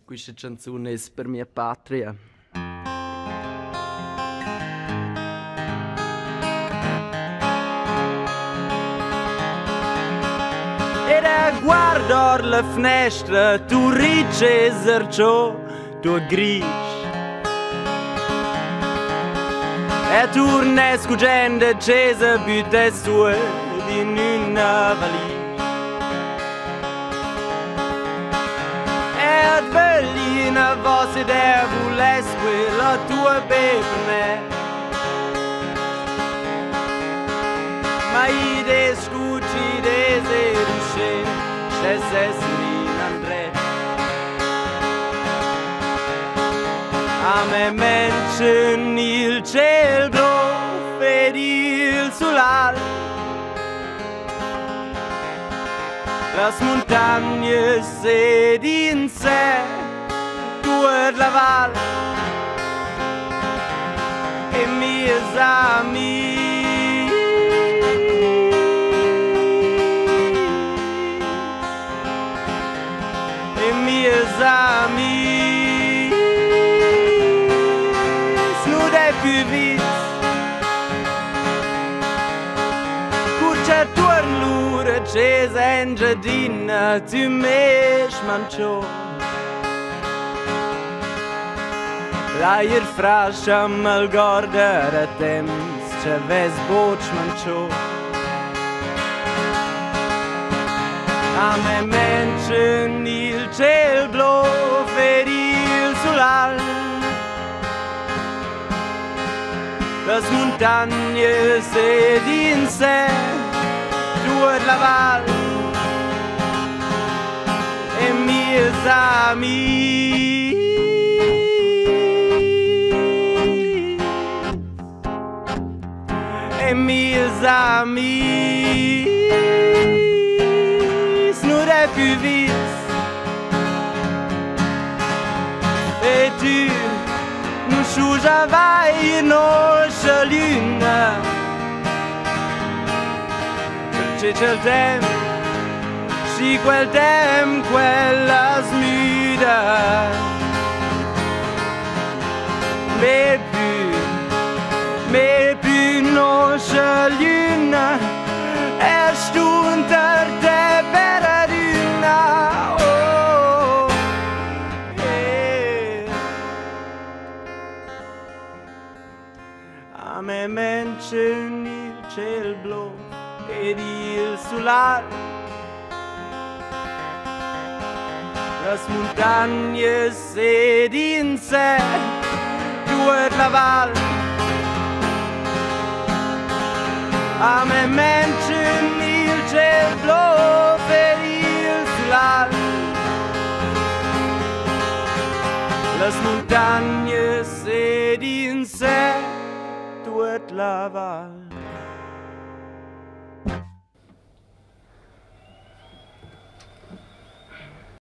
Questa canzone è per mia patria. Era guardar la finestra, tu riceserciò, tu gris. E turne scuggendo accesa, butta sua di una valigia. E bellina voce der volesse quella tua bene. Ma i de scucci de sedusce, se in André. A me menschen il ciel blu ed il solal. Las montagne sed in sé, tut la val. E miei amis, e miei amis, nu de più vis. Curcia torn l'ura accesa in giardina, tu mesh mancio. L'aier frascia mal gorda da temps, ce ves boch mancio. A me menschen il ciel blu ed il solal. Las montagne sed in sé, tut la val. E miei amis, e miei amis, nu de più vis. E tu non sciugiavai in nostra luna, perché c'è il tempo, sì quel tempo, quella smuda. Me più nostra luna, è stunter te per una. Oh, A me menschen il ciel blu ed il solal. Las montagne sed in sé, tut la val. A me menschen il ciel blu ed il solal. Las montagne sed in sé, tut la val.